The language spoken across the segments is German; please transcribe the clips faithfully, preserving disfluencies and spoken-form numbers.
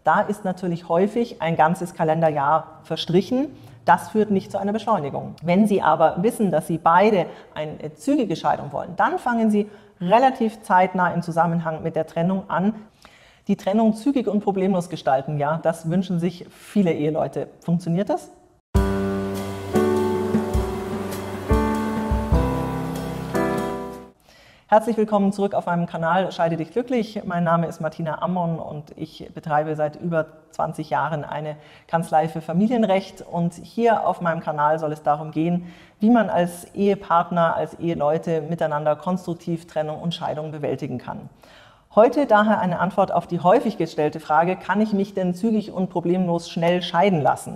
Da ist natürlich häufig ein ganzes Kalenderjahr verstrichen. Das führt nicht zu einer Beschleunigung. Wenn Sie aber wissen, dass Sie beide eine zügige Scheidung wollen, dann fangen Sie relativ zeitnah im Zusammenhang mit der Trennung an. Die Trennung zügig und problemlos gestalten, ja, das wünschen sich viele Eheleute. Funktioniert das? Herzlich willkommen zurück auf meinem Kanal Scheide dich glücklich. Mein Name ist Martina Ammon und ich betreibe seit über zwanzig Jahren eine Kanzlei für Familienrecht. Und hier auf meinem Kanal soll es darum gehen, wie man als Ehepartner, als Eheleute miteinander konstruktiv Trennung und Scheidung bewältigen kann. Heute daher eine Antwort auf die häufig gestellte Frage: Kann ich mich denn zügig und problemlos schnell scheiden lassen?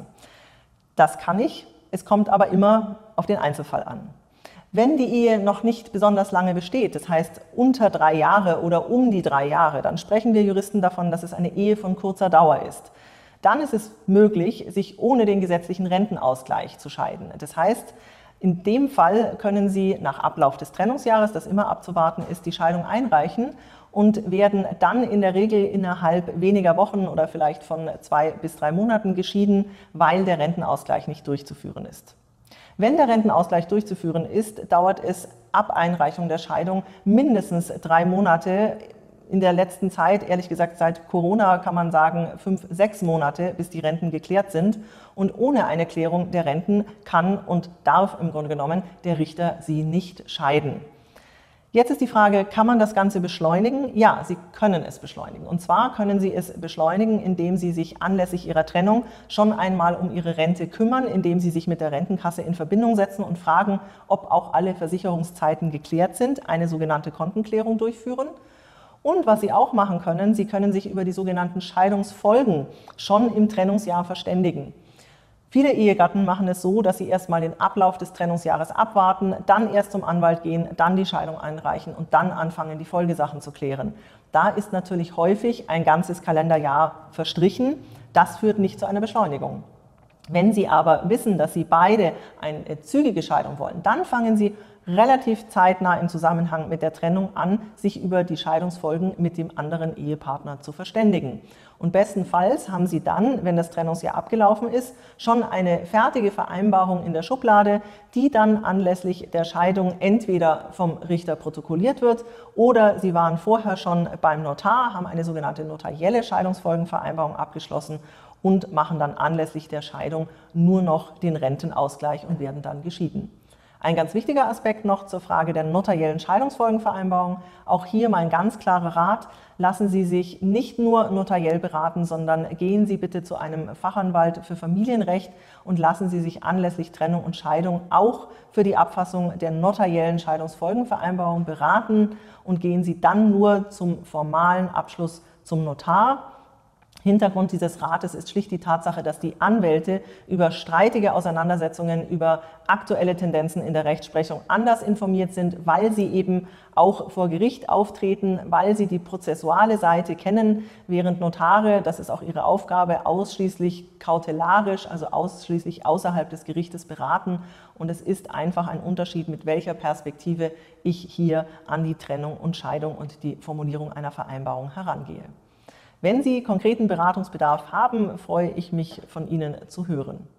Das kann ich, es kommt aber immer auf den Einzelfall an. Wenn die Ehe noch nicht besonders lange besteht, das heißt unter drei Jahre oder um die drei Jahre, dann sprechen wir Juristen davon, dass es eine Ehe von kurzer Dauer ist. Dann ist es möglich, sich ohne den gesetzlichen Rentenausgleich zu scheiden. Das heißt, in dem Fall können Sie nach Ablauf des Trennungsjahres, das immer abzuwarten ist, die Scheidung einreichen und werden dann in der Regel innerhalb weniger Wochen oder vielleicht von zwei bis drei Monaten geschieden, weil der Rentenausgleich nicht durchzuführen ist. Wenn der Rentenausgleich durchzuführen ist, dauert es ab Einreichung der Scheidung mindestens drei Monate. In der letzten Zeit, ehrlich gesagt seit Corona, kann man sagen fünf, sechs Monate, bis die Renten geklärt sind. Und ohne eine Klärung der Renten kann und darf im Grunde genommen der Richter sie nicht scheiden. Jetzt ist die Frage, kann man das Ganze beschleunigen? Ja, Sie können es beschleunigen. Und zwar können Sie es beschleunigen, indem Sie sich anlässlich Ihrer Trennung schon einmal um Ihre Rente kümmern, indem Sie sich mit der Rentenkasse in Verbindung setzen und fragen, ob auch alle Versicherungszeiten geklärt sind, eine sogenannte Kontenklärung durchführen. Und was Sie auch machen können, Sie können sich über die sogenannten Scheidungsfolgen schon im Trennungsjahr verständigen. Viele Ehegatten machen es so, dass sie erstmal den Ablauf des Trennungsjahres abwarten, dann erst zum Anwalt gehen, dann die Scheidung einreichen und dann anfangen, die Folgesachen zu klären. Da ist natürlich häufig ein ganzes Kalenderjahr verstrichen. Das führt nicht zu einer Beschleunigung. Wenn Sie aber wissen, dass Sie beide eine zügige Scheidung wollen, dann fangen Sie relativ zeitnah im Zusammenhang mit der Trennung an, sich über die Scheidungsfolgen mit dem anderen Ehepartner zu verständigen. Und bestenfalls haben Sie dann, wenn das Trennungsjahr abgelaufen ist, schon eine fertige Vereinbarung in der Schublade, die dann anlässlich der Scheidung entweder vom Richter protokolliert wird oder Sie waren vorher schon beim Notar, haben eine sogenannte notarielle Scheidungsfolgenvereinbarung abgeschlossen und machen dann anlässlich der Scheidung nur noch den Rentenausgleich und werden dann geschieden. Ein ganz wichtiger Aspekt noch zur Frage der notariellen Scheidungsfolgenvereinbarung. Auch hier mein ganz klarer Rat: Lassen Sie sich nicht nur notariell beraten, sondern gehen Sie bitte zu einem Fachanwalt für Familienrecht und lassen Sie sich anlässlich Trennung und Scheidung auch für die Abfassung der notariellen Scheidungsfolgenvereinbarung beraten und gehen Sie dann nur zum formalen Abschluss zum Notar. Hintergrund dieses Rates ist schlicht die Tatsache, dass die Anwälte über streitige Auseinandersetzungen, über aktuelle Tendenzen in der Rechtsprechung anders informiert sind, weil sie eben auch vor Gericht auftreten, weil sie die prozessuale Seite kennen, während Notare, das ist auch ihre Aufgabe, ausschließlich kautelarisch, also ausschließlich außerhalb des Gerichtes beraten. Und es ist einfach ein Unterschied, mit welcher Perspektive ich hier an die Trennung und Scheidung und die Formulierung einer Vereinbarung herangehe. Wenn Sie konkreten Beratungsbedarf haben, freue ich mich, von Ihnen zu hören.